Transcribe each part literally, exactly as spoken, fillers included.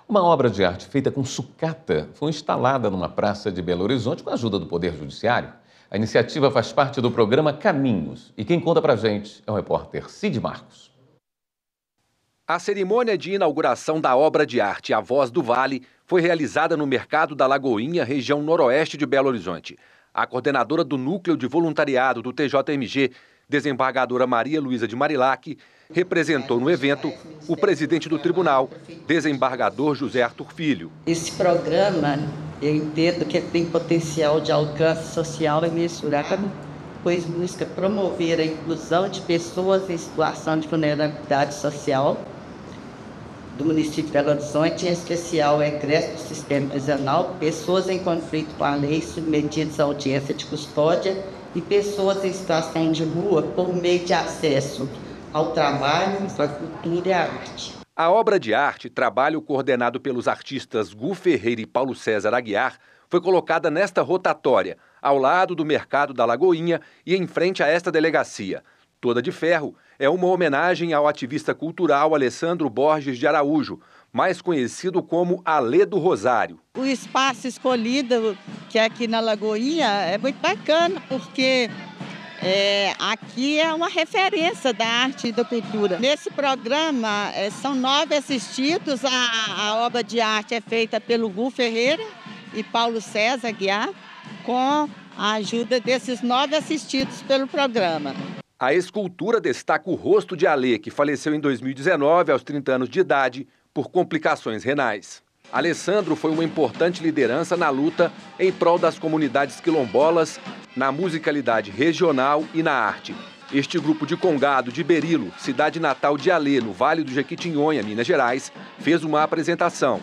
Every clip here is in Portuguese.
Uma obra de arte feita com sucata foi instalada numa praça de Belo Horizonte com a ajuda do Poder Judiciário. A iniciativa faz parte do programa Caminhos e quem conta pra gente é o repórter Cid Marcos. A cerimônia de inauguração da obra de arte A Voz do Vale foi realizada no Mercado da Lagoinha, região noroeste de Belo Horizonte. A coordenadora do Núcleo de Voluntariado do T J M G, desembargadora Maria Luísa de Marilac, representou no evento o presidente do tribunal, desembargador José Arthur Filho. Esse programa, eu entendo que tem potencial de alcance social imensurável, pois busca promover a inclusão de pessoas em situação de vulnerabilidade social do município de Belo Horizonte, em especial o egresso do sistema prisional, pessoas em conflito com a lei submetidas à audiência de custódia e pessoas em situação de rua por meio de acesso ao trabalho, à cultura e à arte. A obra de arte, trabalho coordenado pelos artistas Gu Ferreira e Paulo César Aguiar, foi colocada nesta rotatória, ao lado do Mercado da Lagoinha e em frente a esta delegacia. Toda de ferro é uma homenagem ao ativista cultural Alessandro Borges de Araújo, mais conhecido como Alê do Rosário. O espaço escolhido, que é aqui na Lagoinha, é muito bacana, porque é, aqui é uma referência da arte e da cultura. Nesse programa, é, são nove assistidos, a, a obra de arte é feita pelo Gu Ferreira e Paulo César Aguiar, com a ajuda desses nove assistidos pelo programa. A escultura destaca o rosto de Alê, que faleceu em dois mil e dezenove, aos trinta anos de idade, por complicações renais. Alessandro foi uma importante liderança na luta em prol das comunidades quilombolas, na musicalidade regional e na arte. Este grupo de congado de Berilo, cidade natal de Alê, no Vale do Jequitinhonha, Minas Gerais, fez uma apresentação.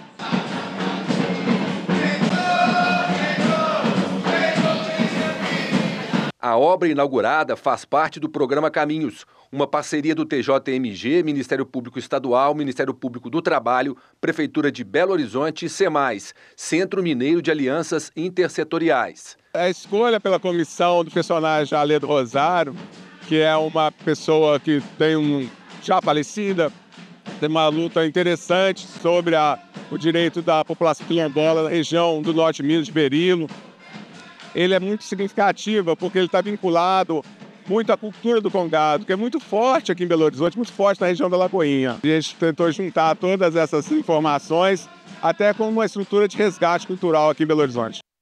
A obra inaugurada faz parte do programa Caminhos, uma parceria do T J M G, Ministério Público Estadual, Ministério Público do Trabalho, Prefeitura de Belo Horizonte e SEMAIS, Centro Mineiro de Alianças Intersetoriais. A escolha pela comissão do personagem Alê do Rosário, que é uma pessoa que tem um, já falecida, tem uma luta interessante sobre a, o direito da população quilombola na região do norte de Minas, de Berilo. Ele é muito significativo porque ele está vinculado muito à cultura do congado, que é muito forte aqui em Belo Horizonte, muito forte na região da Lagoinha. A gente tentou juntar todas essas informações até com uma estrutura de resgate cultural aqui em Belo Horizonte.